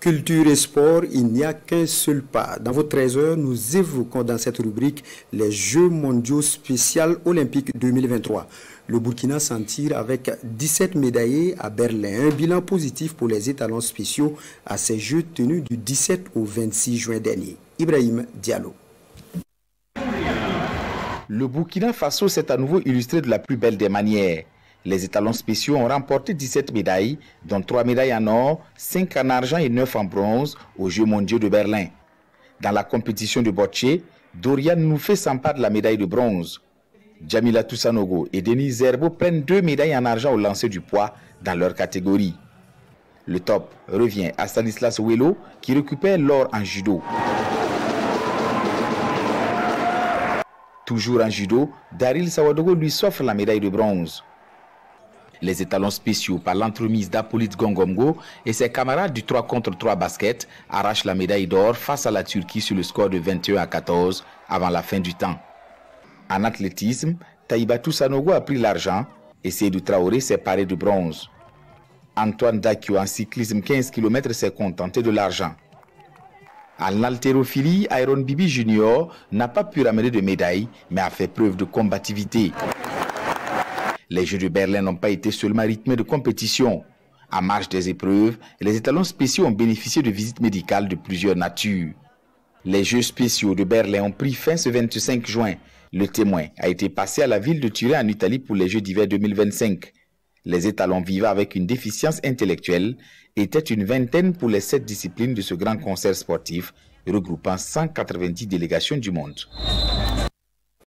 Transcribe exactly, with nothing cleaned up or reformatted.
Culture et sport, il n'y a qu'un seul pas. Dans vos treize heures, nous évoquons dans cette rubrique les Jeux mondiaux spéciaux olympiques deux mille vingt-trois. Le Burkina s'en tire avec dix-sept médaillés à Berlin. Un bilan positif pour les étalons spéciaux à ces Jeux tenus du dix-sept au vingt-six juin dernier. Ibrahim Diallo. Le Burkina Faso s'est à nouveau illustré de la plus belle des manières. Les étalons spéciaux ont remporté dix-sept médailles, dont trois médailles en or, cinq en argent et neuf en bronze aux Jeux mondiaux de Berlin. Dans la compétition de bocce, Dorian Noufé s'empare de la médaille de bronze. Djamila Toussanogo et Denis Zerbo prennent deux médailles en argent au lancer du poids dans leur catégorie. Le top revient à Stanislas Ouelo qui récupère l'or en judo. Toujours en judo, Daryl Sawadogo lui s'offre la médaille de bronze. Les étalons spéciaux, par l'entremise d'Apolit Gongomgo et ses camarades du trois contre trois basket, arrachent la médaille d'or face à la Turquie sur le score de vingt et un à quatorze avant la fin du temps. En athlétisme, Taïbatou Sanogo a pris l'argent et Seydou Traoré s'est paré de bronze. Antoine Dakio en cyclisme quinze kilomètres s'est contenté de l'argent. En haltérophilie, Iron Bibi Junior n'a pas pu ramener de médaille, mais a fait preuve de combativité. Les Jeux de Berlin n'ont pas été seulement rythmés de compétition. En marge des épreuves, les étalons spéciaux ont bénéficié de visites médicales de plusieurs natures. Les Jeux spéciaux de Berlin ont pris fin ce vingt-cinq juin. Le témoin a été passé à la ville de Turin en Italie pour les Jeux d'hiver deux mille vingt-cinq. Les étalons vivant avec une déficience intellectuelle étaient une vingtaine pour les sept disciplines de ce grand concert sportif regroupant cent quatre-vingt-dix délégations du monde.